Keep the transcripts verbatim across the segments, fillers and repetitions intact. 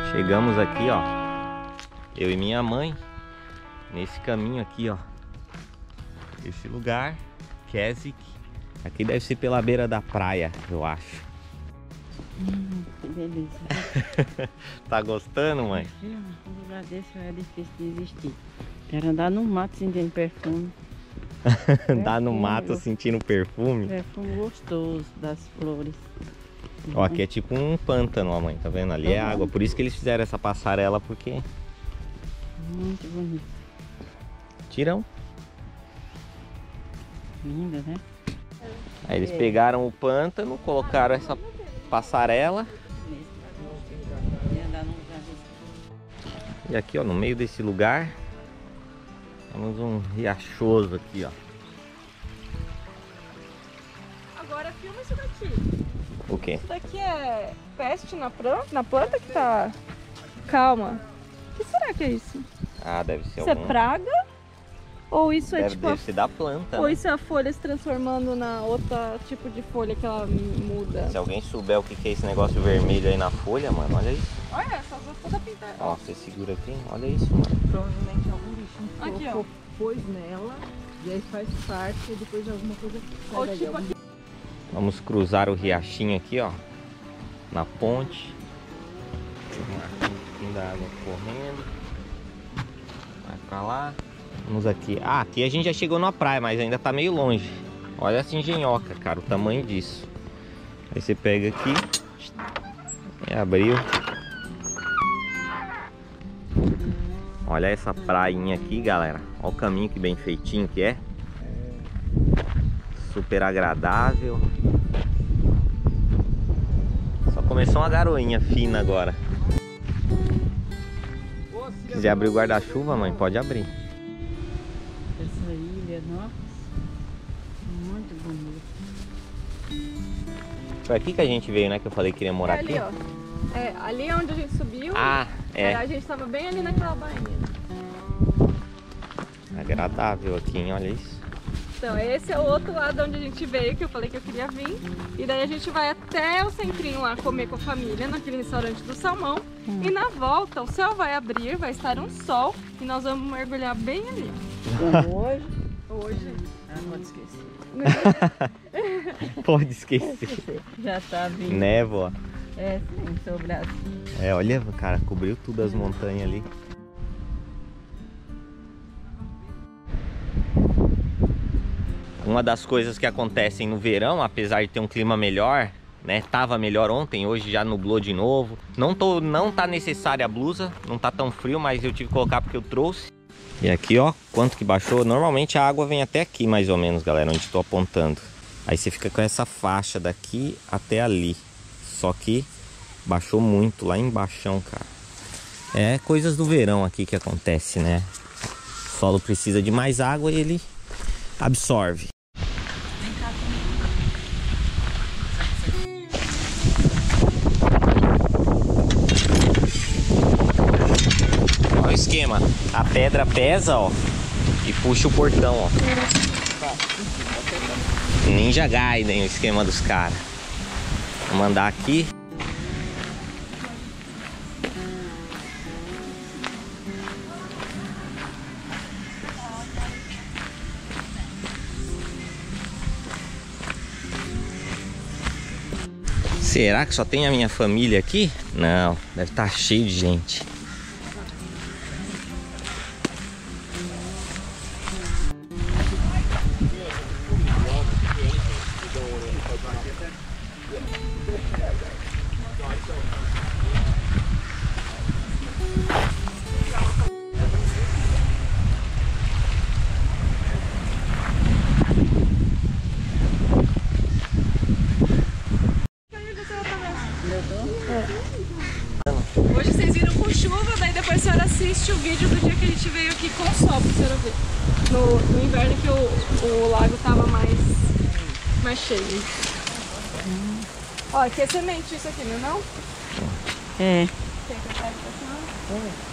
Chegamos aqui, ó, eu e minha mãe, nesse caminho aqui, ó, esse lugar, Keswick. Aqui deve ser pela beira da praia, eu acho. Hum, que beleza. Tá gostando, mãe? Um lugar desse é difícil de existir. Quero andar no mato sentindo perfume. Andar no Perfume, mato gost- sentindo perfume. Perfume gostoso das flores. Ó, aqui é tipo um pântano, ó, mãe, tá vendo? Ali é Uhum. água, por isso que eles fizeram essa passarela, porque... Muito bonito. Tiram. Linda, né? Aí eles pegaram o pântano, colocaram essa passarela. E andar num lugar desse. E aqui, ó, no meio desse lugar, temos um riachoso aqui, ó. Agora filma isso daqui. O quê? Isso daqui é peste na planta, na planta que tá... Calma. O que será que é isso? Ah, deve ser Isso algum... é praga? Ou isso é Deve, tipo... deve ser da planta, Ou né? isso é a folha se transformando na outra tipo de folha que ela muda? Se alguém souber o que que é esse negócio vermelho aí na folha, mano, olha isso. Olha, essa uva toda pintada. Ó, você segura aqui, olha isso, mano. Provavelmente algum bichinho Aqui, ó. colocou, pôs nela e aí faz parte e depois de alguma coisa que sai Ou dali, tipo algum- aqui. Vamos cruzar o riachinho aqui, ó, na ponte. Um pouquinho da água correndo. Vai pra lá. Vamos aqui. Ah, aqui a gente já chegou na praia, mas ainda tá meio longe. Olha essa engenhoca, cara, o tamanho disso. Aí você pega aqui. E abriu. Olha essa prainha aqui, galera. Olha o caminho que bem feitinho que é. Super agradável. Só começou uma garoinha fina agora. Se quiser abrir o guarda-chuva, mãe, pode abrir. Essa ilha, nossa. Muito bonita. Foi aqui que a gente veio, né? Que eu falei que queria morar É ali, aqui. ó. É, ali é onde a gente subiu. Ah, Aí é. a gente tava bem ali naquela bainha. Agradável aqui, hein? Olha isso. Então, esse é o outro lado onde a gente veio, que eu falei que eu queria vir. E daí a gente vai até o centrinho lá comer com a família, naquele restaurante do Salmão. Hum. E na volta, o céu vai abrir, vai estar um sol e nós vamos mergulhar bem ali. Como hoje? Hoje. Ah, pode esquecer. Pode esquecer. Já tá vindo. Névoa. É, sim, sobre as... É, olha, cara, cobriu tudo as montanhas ali. Uma das coisas que acontecem no verão, apesar de ter um clima melhor, né? Tava melhor ontem, hoje já nublou de novo. Não, tô, não tá necessária a blusa, não tá tão frio, mas eu tive que colocar porque eu trouxe. E aqui, ó, quanto que baixou. Normalmente a água vem até aqui, mais ou menos, galera, onde tô apontando. Aí você fica com essa faixa daqui até ali. Só que baixou muito lá embaixo, cara. É coisas do verão aqui que acontece, né? O solo precisa de mais água e ele absorve. Olha o esquema. A pedra pesa, ó, e puxa o portão, ó. Ninja Gaiden o esquema dos caras. Vou mandar aqui. Será que só tem a minha família aqui? Não, deve estar cheio de gente. Hoje vocês viram com chuva, daí depois a senhora assiste o vídeo do dia que a gente veio aqui com sol, pra senhora ver. No, no inverno que o, o lago tava mais, mais cheio. Hum. Ó, aqui é semente isso aqui, não é não? É. Quer que eu pegue pra senhora? É.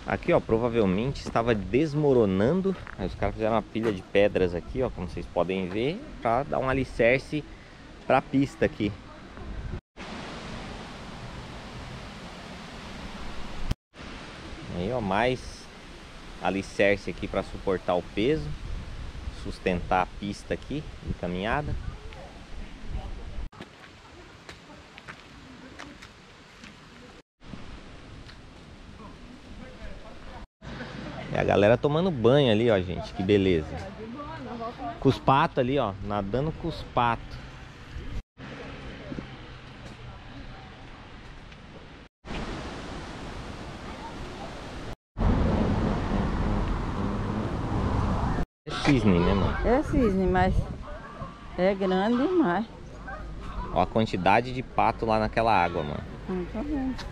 Aqui, ó, provavelmente estava desmoronando. Aí os caras fizeram uma pilha de pedras aqui, ó, como vocês podem ver, para dar um alicerce para a pista aqui. Aí, ó, mais alicerce aqui para suportar o peso, sustentar a pista aqui de caminhada. E a galera tomando banho ali, ó, gente, que beleza. Com os patos ali, ó, nadando com os patos. É cisne, né, mano? É cisne, mas é grande demais. Ó a quantidade de pato lá naquela água, mano. Não tô vendo.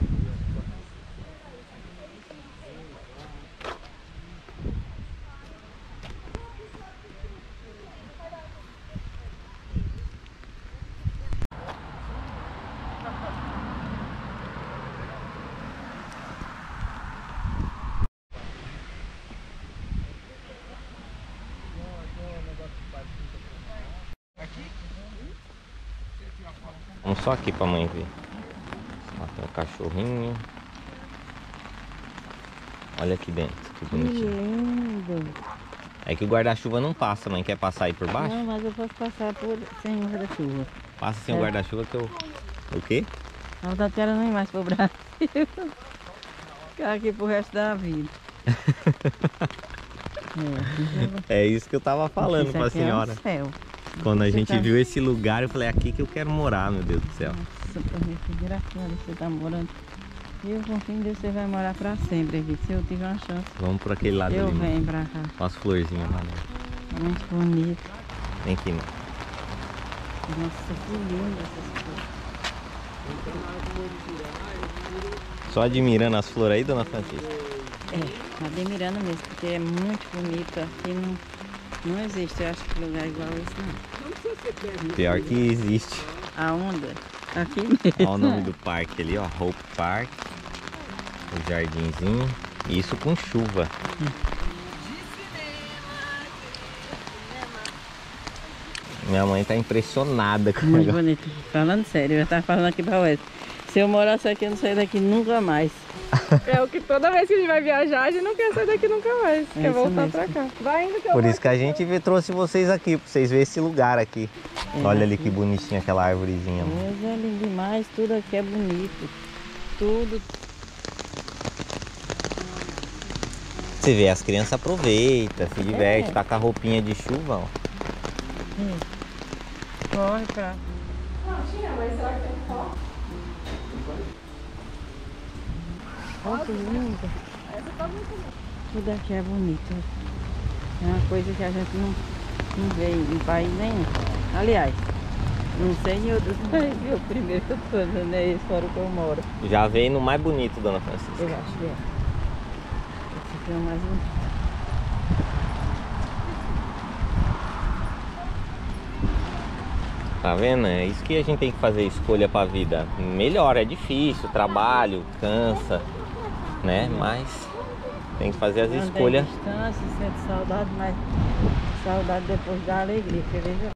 Vamos só aqui pra mãe ver. Ó, tem um cachorrinho. Olha aqui dentro, que Que bonitinho. lindo. É que o guarda-chuva não passa, mãe. Quer passar aí por baixo? Não, mas eu posso passar por sem guarda-chuva. Passa sem É. o guarda-chuva que eu... O quê? A vontade que ela não ir mais pro Brasil. Ficar aqui pro resto da vida. É, É isso que eu tava falando isso pra aqui é um senhora. céu. Quando a Você gente tá- viu esse lugar, eu falei, aqui que eu quero morar, meu Deus do céu. Nossa, pra mim, que engraçado você tá morando. E eu confio em Deus, você vai morar pra sempre aqui. Se eu tiver uma chance, Vamos por aquele lado eu ali, mano. venho pra cá. Com as florzinhas lá, né? É muito bonito. Vem aqui, mano. Nossa, que lindo essas coisas. Só admirando as flores aí, dona Francisca? É, admirando mesmo, porque é muito bonito. Aqui não, não existe, eu acho que lugar igual esse não. Pior que existe. A onda, aqui mesmo. Olha o nome do parque ali, ó. Hope Park. O jardinzinho. Isso com chuva. Minha mãe tá impressionada com o Muito negócio. bonito. Falando sério, eu tava falando aqui pra Wes. Se eu morasse aqui, eu não saio daqui nunca mais. É o que toda vez que a gente vai viajar, a gente não quer sair daqui nunca mais. É quer isso voltar mesmo. pra cá. Vai indo que eu Por vou isso que a gente veio- trouxe vocês aqui, pra vocês verem esse lugar aqui. É, Olha ali aqui. que bonitinha aquela árvorezinha, mano. Mas é lindo demais, tudo aqui é bonito. Tudo. Você vê, as crianças aproveitam, se diverte, É. tá com a roupinha de chuva, ó. Corre pra. Não, tinha, mas será que tem foto? Olha que lindo. Essa tá muito boa. Tudo aqui é bonito. É uma coisa que a gente não, não vê em país nenhum. Aliás, não sei em outros países. O primeiro que eu tô andando é esse, fora que eu moro. Já veio no mais bonito, dona Francisca. Eu acho que é. Esse aqui é o mais bonito. Tá vendo? É isso que a gente tem que fazer escolha pra vida. Melhor, é difícil, trabalho, cansa, né? Mas tem que fazer as Anda em escolhas. distância, sente saudade, mas saudade depois da alegria. Porque veja,